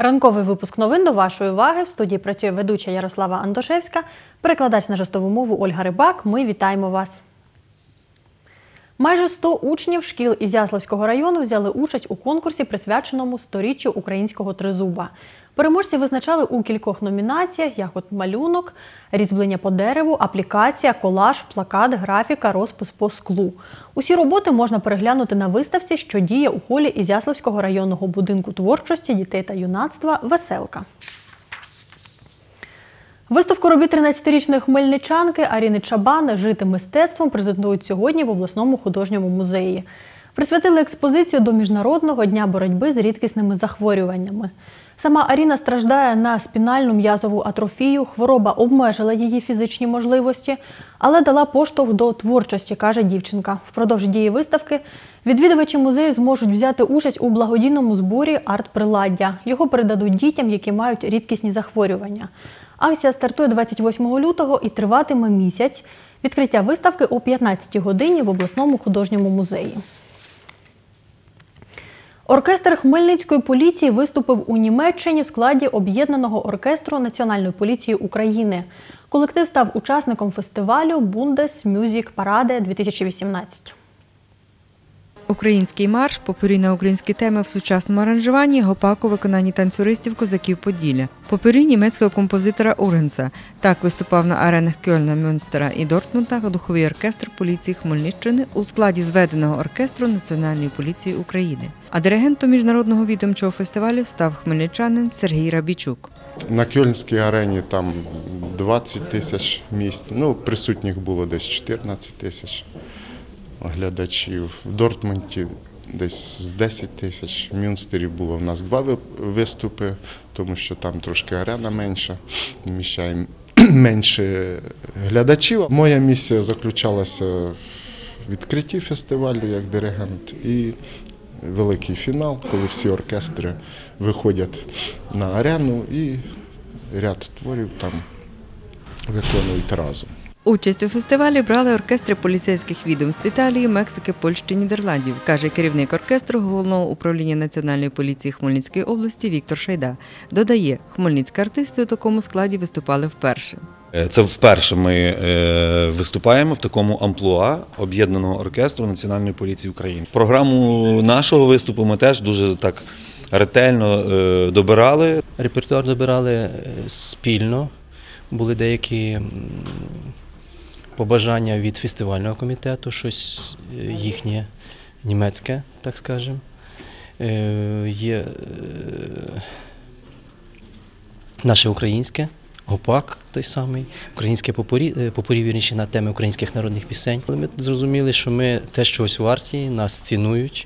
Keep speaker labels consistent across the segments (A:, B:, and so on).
A: Ранковий випуск новин до вашої уваги. В студії працює ведуча Ярослава Антошевська, перекладач на жестову мову Ольга Рибак. Ми вітаємо вас. Майже 100 учнів шкіл Ізяславського району взяли участь у конкурсі, присвяченому 100-річчю українського тризуба. Переможці визначали у кількох номінаціях, як от малюнок, різьблення по дереву, аплікація, колаж, плакат, графіка, розпис по склу. Усі роботи можна переглянути на виставці, що діє у холі Ізяславського районного будинку творчості, дітей та юнацтва «Веселка». Виставку робіт 13-річної хмельничанки Аріни Чабан «Жити мистецтвом» презентують сьогодні в обласному художньому музеї. Присвятили експозицію до Міжнародного дня боротьби з рідкісними захворюваннями. Сама Аріна страждає на спінальну м'язову атрофію, хвороба обмежила її фізичні можливості, але дала поштовх до творчості, каже дівчинка. Впродовж дії виставки відвідувачі музею зможуть взяти участь у благодійному зборі «Арт-приладдя». Його передадуть дітям, які мають рідкісні захворювання. Акція стартує 28 лютого і триватиме місяць. Відкриття виставки о 15-й годині в обласному художньому музеї. Оркестр Хмельницької поліції виступив у Німеччині в складі Об'єднаного оркестру Національної поліції України. Колектив став учасником фестивалю «Bundesmusikparade-2018».
B: Український марш, попурі на українські теми в сучасному аранжуванні, гопак у виконанні танцюристів козаків Поділля, попурі німецького композитора Ургенса. Так виступав на аренах Кьольна, Мюнстера і Дортмунда духовий оркестр поліції Хмельниччини у складі зведеного оркестру Національної поліції України. А диригентом міжнародного відомчого фестивалю став хмельничанин Сергій Рабічук.
C: На Кьольнській арені там 20 тисяч місць, присутніх було десь 14 тисяч. Глядачів. В Дортмунді десь з 10 тисяч. В Мюнстері було в нас 2 виступи, тому що там трошки арена менша, вміщає менше глядачів. Моя місія заключалася в відкритті фестивалю як диригент і великий фінал, коли всі оркестри виходять на арену і ряд творів там виконують разом.
B: Участь у фестивалі брали оркестри поліцейських відомств Італії, Мексики, Польщі, Нідерландів, каже керівник оркестру Головного управління Національної поліції Хмельницької області Віктор Шайда. Додає, хмельницькі артисти у такому складі виступали вперше.
D: Це вперше ми виступаємо в такому амплуа Об'єднаного оркестру Національної поліції України. Програму нашого виступу ми теж дуже так ретельно добирали.
E: Репертуар добирали спільно, були деякі побажання від фестивального комітету, щось їхнє німецьке, так скажемо. Є наше українське, гопак той самий, українське попурі, вірніше, на теми українських народних пісень. Ми зрозуміли, що ми теж чогось варті, нас цінують,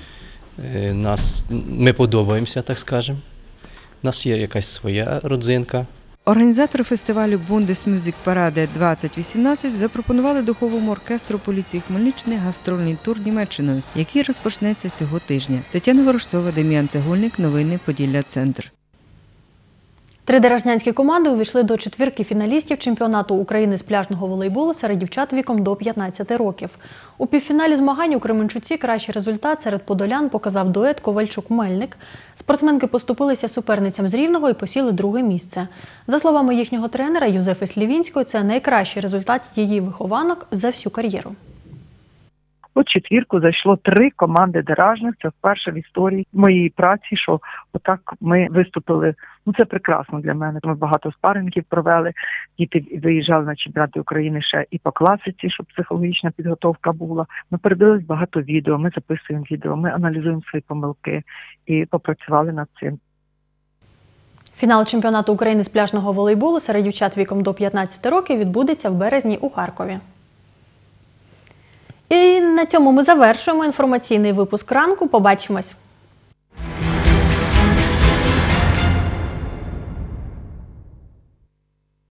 E: ми подобаємося, так скажемо. У нас є якась своя родзинка.
B: Організатори фестивалю «Bundesmusikparade-2018» запропонували духовому оркестру поліції Хмельниччини гастрольний тур Німеччиною, який розпочнеться цього тижня. Тетяна Ворожцова, Дем'ян Цегольник, новини Поділля-Центр.
A: 3 деражнянські команди увійшли до четвірки фіналістів чемпіонату України з пляжного волейболу серед дівчат віком до 15 років. У півфіналі змагань у Кременчуці кращий результат серед подолян показав дует Ковальчук-Мельник. Спортсменки поступилися суперницям з Рівного і посіли 2-ге місце. За словами їхнього тренера Юзефи Слівінської, це найкращий результат її вихованок за всю кар'єру.
F: У четвірку зайшло 3 команди деражних. Це вперше в історії моєї праці, що отак ми виступили. Це прекрасно для мене. Ми багато спарингів провели. Діти виїжджали на чемпіонати України ще і по класиці, щоб психологічна підготовка була. Ми передивились багато відео, ми записуємо відео, ми аналізуємо свої помилки і попрацювали над цим.
A: Фінал чемпіонату України з пляжного волейболу серед дівчат віком до 15 років відбудеться в березні у Харкові. І на цьому ми завершуємо інформаційний випуск ранку. Побачимось!